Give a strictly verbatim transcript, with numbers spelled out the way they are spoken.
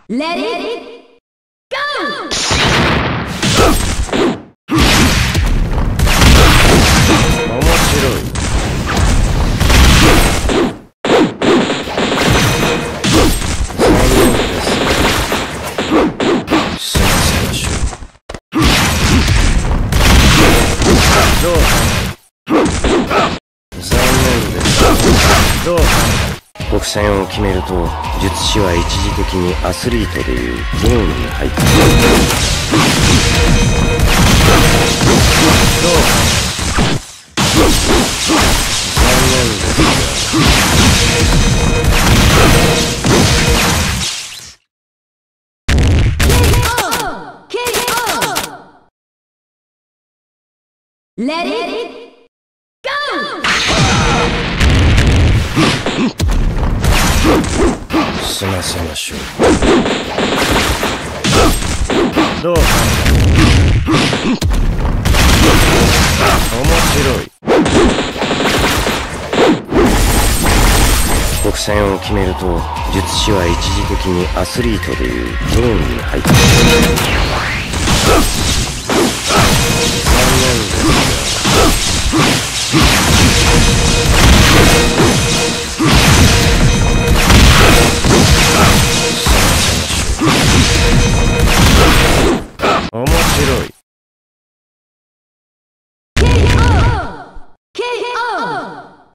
Let it go! 面白い。国戦を決めると術師は一時的にアスリートでいうゾーンに入っている。残念ですが。 ケーオー! Let it go! 済ませましょう。どうか面白い。国戦を決めると術師は一時的にアスリートでいうゾーンに入っている。